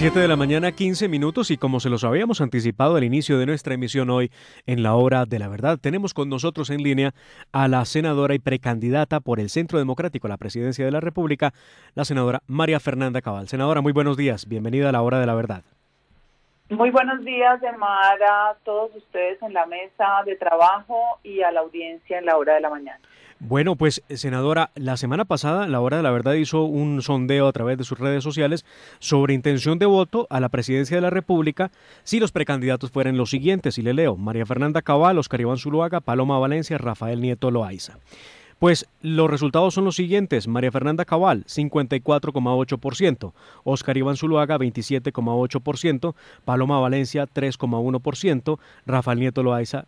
7 de la mañana, 15 minutos, y como se los habíamos anticipado al inicio de nuestra emisión hoy en la Hora de la Verdad, tenemos con nosotros en línea a la senadora y precandidata por el Centro Democrático a la presidencia de la República, la senadora María Fernanda Cabal. Senadora, muy buenos días, bienvenida a la Hora de la Verdad. Muy buenos días, Emar, a todos ustedes en la mesa de trabajo y a la audiencia en la Hora de la Mañana. Bueno, pues, senadora, la semana pasada la Hora de la Verdad hizo un sondeo a través de sus redes sociales sobre intención de voto a la presidencia de la República si los precandidatos fueran los siguientes, y le leo: María Fernanda Cabal, Oscar Iván Zuluaga, Paloma Valencia, Rafael Nieto Loaiza. Pues los resultados son los siguientes: María Fernanda Cabal, 54,8%, Oscar Iván Zuluaga, 27,8%, Paloma Valencia, 3,1%, Rafael Nieto Loaiza,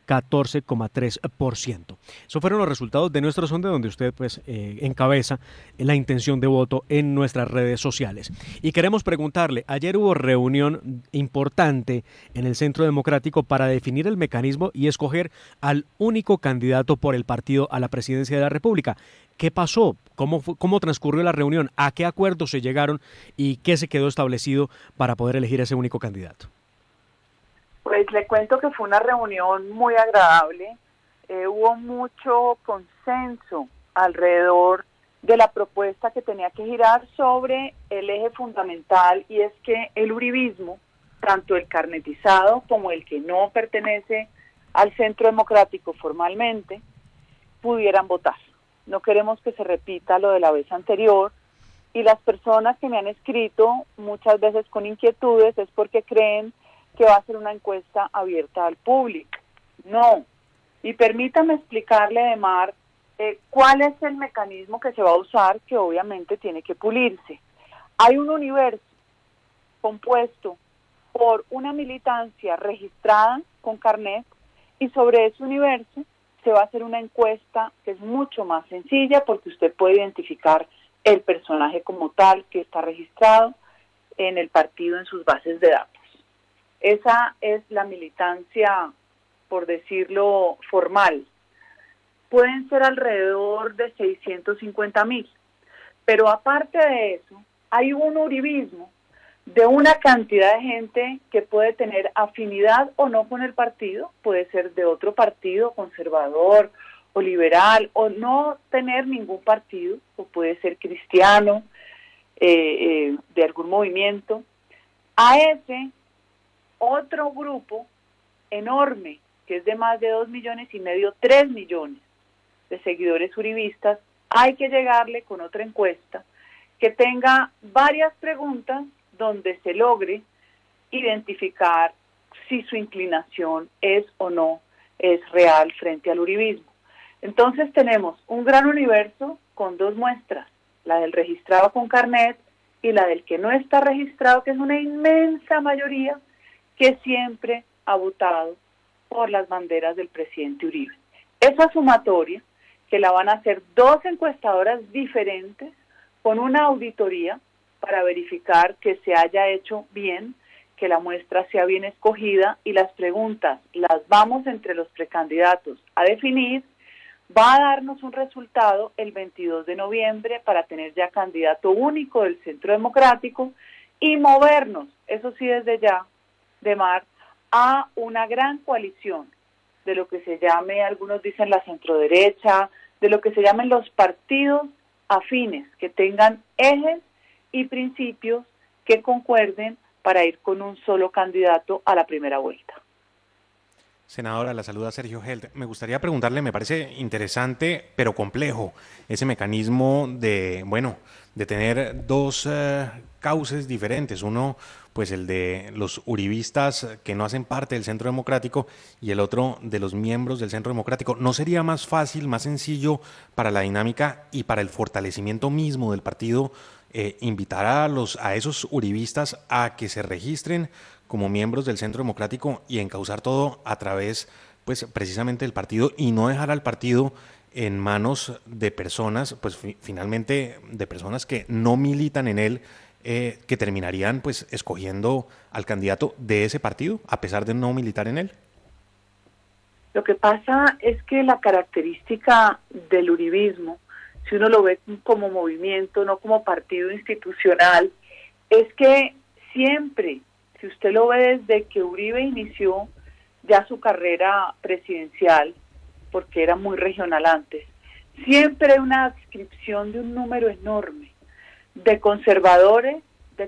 14,3%. Esos fueron los resultados de nuestro sondeo, donde usted encabeza la intención de voto en nuestras redes sociales. Y queremos preguntarle, ayer hubo reunión importante en el Centro Democrático para definir el mecanismo y escoger al único candidato por el partido a la presidencia de la República. ¿Qué pasó? ¿Cómo transcurrió la reunión? ¿A qué acuerdos se llegaron? ¿Y qué se quedó establecido para poder elegir ese único candidato? Pues le cuento que fue una reunión muy agradable, hubo mucho consenso alrededor de la propuesta que tenía que girar sobre el eje fundamental, y es que el uribismo, tanto el carnetizado como el que no pertenece al Centro Democrático formalmente, pudieran votar. No queremos que se repita lo de la vez anterior, y las personas que me han escrito muchas veces con inquietudes es porque creen que va a ser una encuesta abierta al público. No. Y permítame explicarle, Emar, cuál es el mecanismo que se va a usar, que obviamente tiene que pulirse. Hay un universo compuesto por una militancia registrada con carnet, y sobre ese universo se va a hacer una encuesta que es mucho más sencilla, porque usted puede identificar el personaje como tal que está registrado en el partido en sus bases de datos. Esa es la militancia, por decirlo formal. Pueden ser alrededor de 650,000, pero aparte de eso, hay un uribismo de una cantidad de gente que puede tener afinidad o no con el partido, puede ser de otro partido, conservador o liberal, o no tener ningún partido, o puede ser cristiano, de algún movimiento. A ese otro grupo enorme, que es de más de 2,5 millones, 3 millones de seguidores uribistas, hay que llegarle con otra encuesta que tenga varias preguntas donde se logre identificar si su inclinación es o no es real frente al uribismo. Entonces tenemos un gran universo con dos muestras, la del registrado con carnet y la del que no está registrado, que es una inmensa mayoría que siempre ha votado por las banderas del presidente Uribe. Esa sumatoria, que la van a hacer dos encuestadoras diferentes con una auditoría para verificar que se haya hecho bien, que la muestra sea bien escogida, y las preguntas las vamos entre los precandidatos a definir, va a darnos un resultado el 22 de noviembre para tener ya candidato único del Centro Democrático y movernos, eso sí desde ya, Emar, a una gran coalición de lo que se llame, algunos dicen la centroderecha, de lo que se llamen los partidos afines, que tengan ejes y principios que concuerden para ir con un solo candidato a la primera vuelta. Senadora, la saluda Sergio Held. Me gustaría preguntarle, me parece interesante, pero complejo, ese mecanismo de tener dos cauces diferentes. Uno, pues el de los uribistas que no hacen parte del Centro Democrático, y el otro de los miembros del Centro Democrático. ¿No sería más fácil, más sencillo para la dinámica y para el fortalecimiento mismo del partido invitar a esos uribistas a que se registren como miembros del Centro Democrático y encauzar todo a través, pues, precisamente del partido, y no dejar al partido en manos de personas, pues finalmente de personas que no militan en él, que terminarían pues escogiendo al candidato de ese partido a pesar de no militar en él? Lo que pasa es que la característica del uribismo, si uno lo ve como movimiento, no como partido institucional, es que siempre, si usted lo ve desde que Uribe inició ya su carrera presidencial, porque era muy regional antes, siempre hay una adscripción de un número enorme de conservadores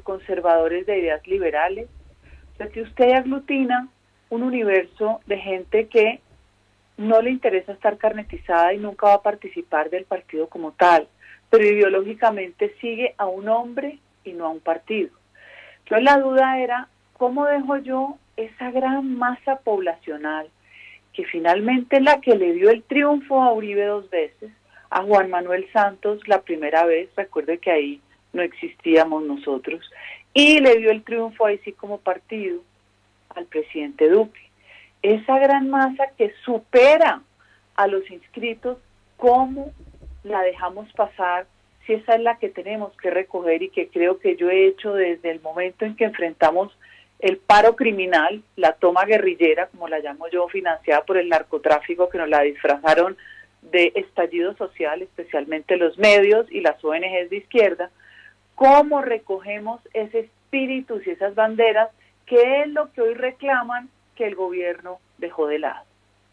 de ideas liberales. O sea, que usted aglutina un universo de gente que no le interesa estar carnetizada y nunca va a participar del partido como tal, pero ideológicamente sigue a un hombre y no a un partido. Entonces la duda era, ¿cómo dejo yo esa gran masa poblacional que finalmente es la que le dio el triunfo a Uribe 2 veces, a Juan Manuel Santos la primera vez, recuerde que ahí no existíamos nosotros, y le dio el triunfo ahí sí como partido al presidente Duque? Esa gran masa que supera a los inscritos, ¿cómo la dejamos pasar si esa es la que tenemos que recoger y que creo que yo he hecho desde el momento en que enfrentamos el paro criminal, la toma guerrillera, como la llamo yo, financiada por el narcotráfico, que nos la disfrazaron de estallido social, especialmente los medios y las ONGs de izquierda? ¿Cómo recogemos ese espíritu y esas banderas, que es lo que hoy reclaman que el gobierno dejó de lado?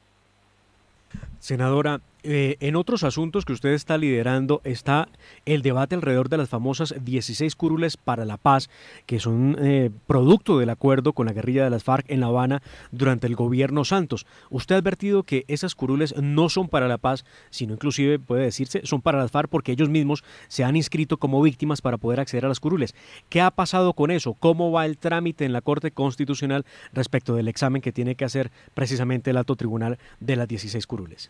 Senadora, en otros asuntos que usted está liderando está el debate alrededor de las famosas 16 curules para la paz, que son producto del acuerdo con la guerrilla de las FARC en La Habana durante el gobierno Santos. Usted ha advertido que esas curules no son para la paz, sino inclusive, puede decirse, son para las FARC porque ellos mismos se han inscrito como víctimas para poder acceder a las curules. ¿Qué ha pasado con eso? ¿Cómo va el trámite en la Corte Constitucional respecto del examen que tiene que hacer precisamente el alto tribunal de las 16 curules?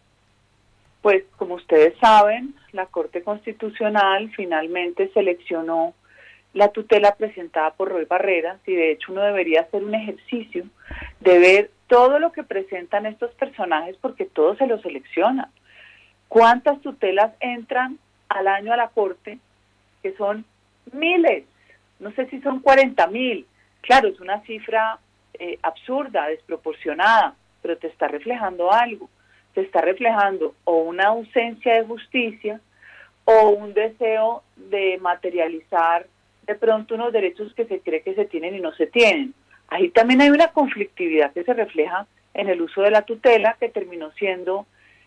Pues como ustedes saben, la Corte Constitucional finalmente seleccionó la tutela presentada por Roy Barreras, y de hecho uno debería hacer un ejercicio de ver todo lo que presentan estos personajes, porque todos se los seleccionan. ¿Cuántas tutelas entran al año a la Corte? Que son miles, no sé si son 40,000. Claro, es una cifra absurda, desproporcionada, pero te está reflejando algo. Se está reflejando o una ausencia de justicia o un deseo de materializar de pronto unos derechos que se cree que se tienen y no se tienen. Ahí también hay una conflictividad que se refleja en el uso de la tutela, que terminó siendo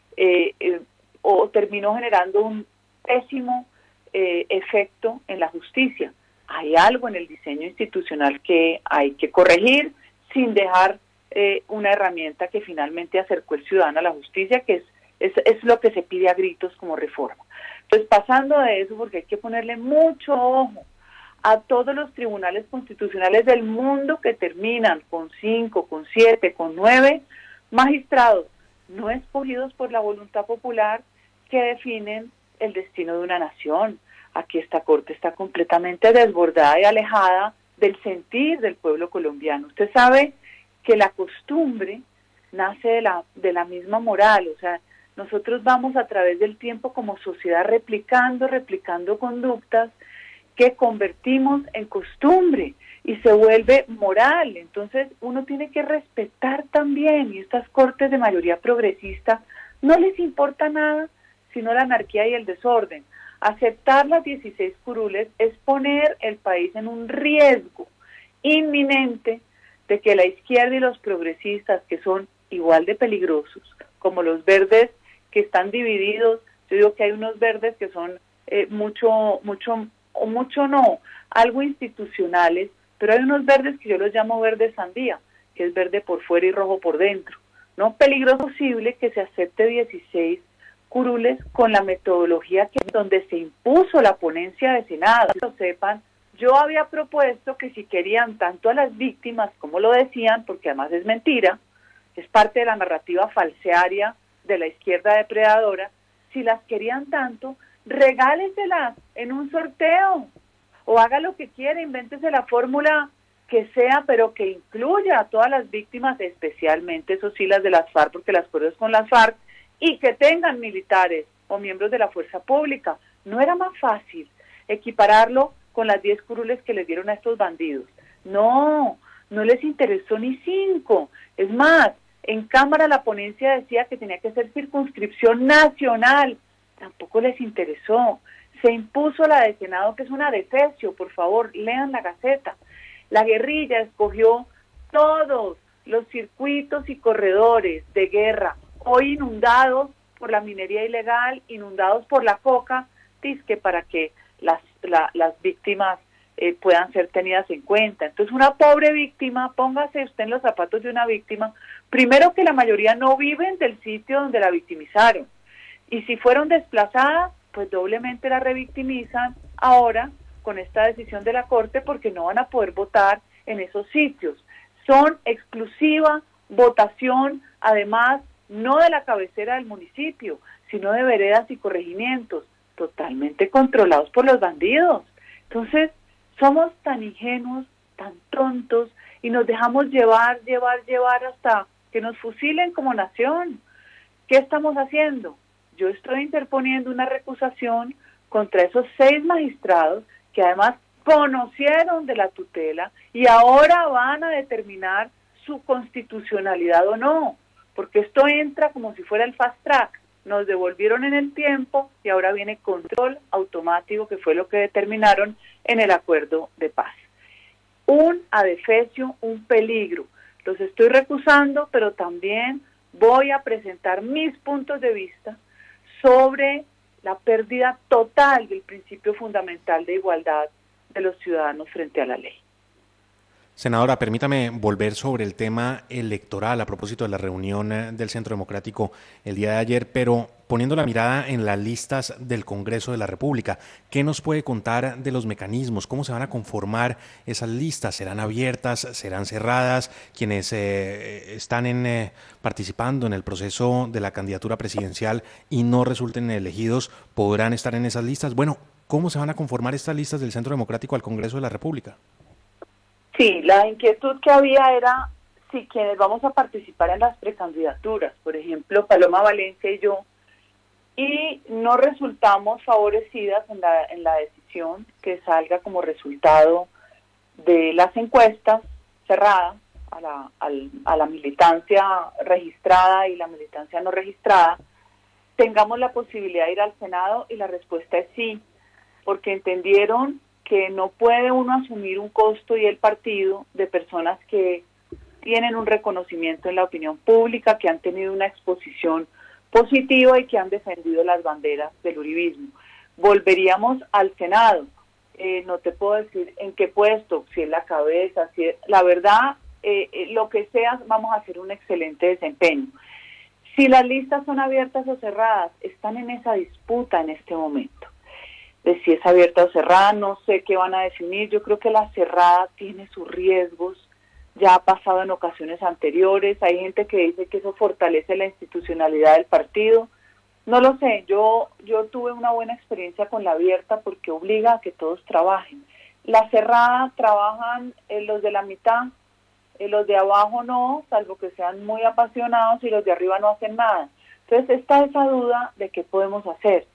o terminó generando un pésimo efecto en la justicia. Hay algo en el diseño institucional que hay que corregir sin dejar una herramienta que finalmente acercó el ciudadano a la justicia, que es lo que se pide a gritos como reforma. Entonces, pasando de eso, porque hay que ponerle mucho ojo a todos los tribunales constitucionales del mundo que terminan con 5, con 7, con 9 magistrados no escogidos por la voluntad popular, que definen el destino de una nación. Aquí esta Corte está completamente desbordada y alejada del sentir del pueblo colombiano. Usted sabe que la costumbre nace de la misma moral, o sea, nosotros vamos a través del tiempo como sociedad replicando conductas que convertimos en costumbre y se vuelve moral. Entonces uno tiene que respetar también, y estas cortes de mayoría progresista no les importa nada sino la anarquía y el desorden. Aceptar las 16 curules es poner el país en un riesgo inminente de que la izquierda y los progresistas, que son igual de peligrosos, como los verdes que están divididos, yo digo que hay unos verdes que son algo institucionales, pero hay unos verdes que yo los llamo verde sandía, que es verde por fuera y rojo por dentro. No peligro posible que se acepte 16 curules con la metodología donde se impuso la ponencia de Senado. Que lo sepan, yo había propuesto que si querían tanto a las víctimas, como lo decían, porque además es mentira, es parte de la narrativa falsearia de la izquierda depredadora, si las querían tanto, regáleselas en un sorteo, o haga lo que quiera, invéntese la fórmula que sea, pero que incluya a todas las víctimas, especialmente, eso sí, las de las FARC, porque las acuerdos con las FARC, y que tengan militares o miembros de la fuerza pública. ¿No era más fácil equipararlo con las 10 curules que les dieron a estos bandidos? No les interesó ni 5. Es más, en Cámara la ponencia decía que tenía que ser circunscripción nacional. Tampoco les interesó. Se impuso la de Senado, que es una defecio, por favor, lean la Gaceta. La guerrilla escogió todos los circuitos y corredores de guerra, hoy inundados por la minería ilegal, inundados por la coca, dizque para que las víctimas puedan ser tenidas en cuenta. Entonces, una pobre víctima, póngase usted en los zapatos de una víctima, primero que la mayoría no viven del sitio donde la victimizaron, y si fueron desplazadas, pues doblemente la revictimizan ahora con esta decisión de la Corte, porque no van a poder votar en esos sitios. Son exclusiva votación, además, no de la cabecera del municipio, sino de veredas y corregimientos, totalmente controlados por los bandidos. Entonces, somos tan ingenuos, tan tontos, y nos dejamos llevar hasta que nos fusilen como nación. ¿Qué estamos haciendo? Yo estoy interponiendo una recusación contra esos 6 magistrados que además conocieron de la tutela y ahora van a determinar su constitucionalidad o no, porque esto entra como si fuera el fast track. Nos devolvieron en el tiempo y ahora viene control automático, que fue lo que determinaron en el acuerdo de paz. Un adefesio, un peligro. Los estoy recusando, pero también voy a presentar mis puntos de vista sobre la pérdida total del principio fundamental de igualdad de los ciudadanos frente a la ley. Senadora, permítame volver sobre el tema electoral a propósito de la reunión del Centro Democrático el día de ayer, pero poniendo la mirada en las listas del Congreso de la República, ¿qué nos puede contar de los mecanismos? ¿Cómo se van a conformar esas listas? ¿Serán abiertas? ¿Serán cerradas? Quienes están participando en el proceso de la candidatura presidencial y no resulten elegidos, ¿podrán estar en esas listas? Bueno, ¿cómo se van a conformar estas listas del Centro Democrático al Congreso de la República? Sí, la inquietud que había era si quienes vamos a participar en las precandidaturas, por ejemplo, Paloma Valencia y yo, y no resultamos favorecidas en la decisión que salga como resultado de las encuestas cerradas a la militancia registrada y la militancia no registrada, tengamos la posibilidad de ir al Senado, y la respuesta es sí, porque entendieron que no puede uno asumir un costo y el partido de personas que tienen un reconocimiento en la opinión pública, que han tenido una exposición positiva y que han defendido las banderas del uribismo. Volveríamos al Senado. No te puedo decir en qué puesto, si es la cabeza, si es, la verdad, lo que sea, vamos a hacer un excelente desempeño. Si las listas son abiertas o cerradas, están en esa disputa en este momento. De si es abierta o cerrada, no sé qué van a definir. Yo creo que la cerrada tiene sus riesgos, ya ha pasado en ocasiones anteriores, hay gente que dice que eso fortalece la institucionalidad del partido. No lo sé, yo tuve una buena experiencia con la abierta porque obliga a que todos trabajen. La cerrada trabajan los de la mitad, los de abajo no, salvo que sean muy apasionados, y los de arriba no hacen nada. Entonces está esa duda de qué podemos hacer.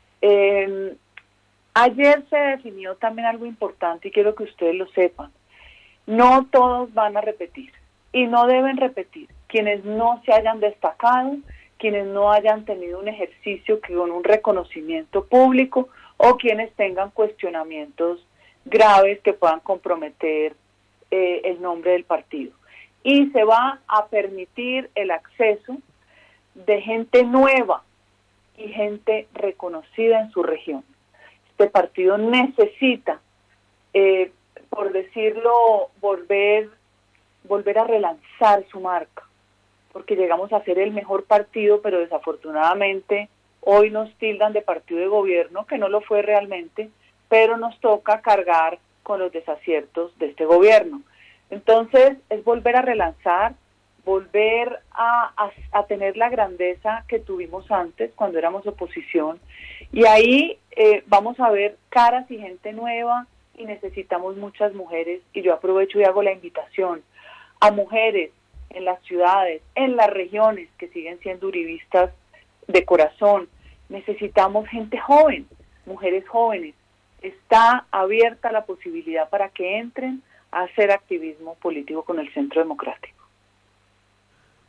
Ayer se definió también algo importante y quiero que ustedes lo sepan. No todos van a repetir y no deben repetir. Quienes no se hayan destacado, quienes no hayan tenido un ejercicio que con un reconocimiento público, o quienes tengan cuestionamientos graves que puedan comprometer el nombre del partido. Y se va a permitir el acceso de gente nueva y gente reconocida en su región. Este partido necesita, por decirlo, volver a relanzar su marca, porque llegamos a ser el mejor partido, pero desafortunadamente hoy nos tildan de partido de gobierno, que no lo fue realmente, pero nos toca cargar con los desaciertos de este gobierno. Entonces es volver a relanzar, volver a tener la grandeza que tuvimos antes cuando éramos oposición, y ahí vamos a ver caras y gente nueva, y necesitamos muchas mujeres, y yo aprovecho y hago la invitación a mujeres en las ciudades, en las regiones que siguen siendo uribistas de corazón. Necesitamos gente joven, mujeres jóvenes. Está abierta la posibilidad para que entren a hacer activismo político con el Centro Democrático.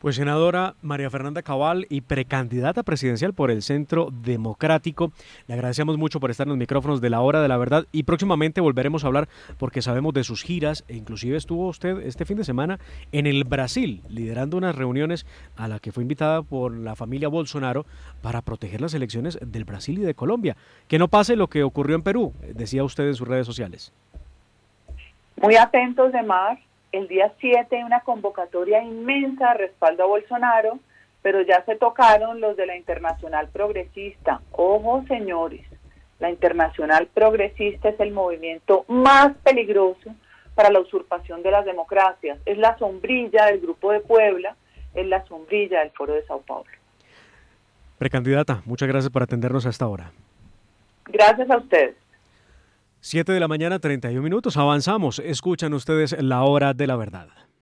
Pues senadora María Fernanda Cabal y precandidata presidencial por el Centro Democrático, le agradecemos mucho por estar en los micrófonos de la Hora de la Verdad y próximamente volveremos a hablar porque sabemos de sus giras e inclusive estuvo usted este fin de semana en el Brasil liderando unas reuniones a la que fue invitada por la familia Bolsonaro para proteger las elecciones del Brasil y de Colombia. Que no pase lo que ocurrió en Perú, decía usted en sus redes sociales. Muy atentos de más. El día 7 hay una convocatoria inmensa de respaldo a Bolsonaro, pero ya se tocaron los de la Internacional Progresista. Ojo, señores, la Internacional Progresista es el movimiento más peligroso para la usurpación de las democracias. Es la sombrilla del Grupo de Puebla, es la sombrilla del Foro de Sao Paulo. Precandidata, muchas gracias por atendernos a esta hora. Gracias a ustedes. 7 de la mañana, 31 minutos. Avanzamos. Escuchan ustedes La Hora de la Verdad.